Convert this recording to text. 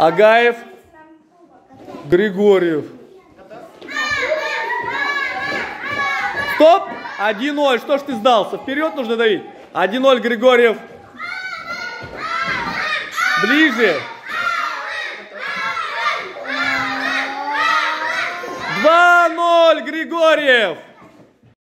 Агаев. Григорьев. Стоп! 1-0. Что ж ты сдался? Вперед нужно давить. 1-0, Григорьев. Ближе. 2-0, Григорьев.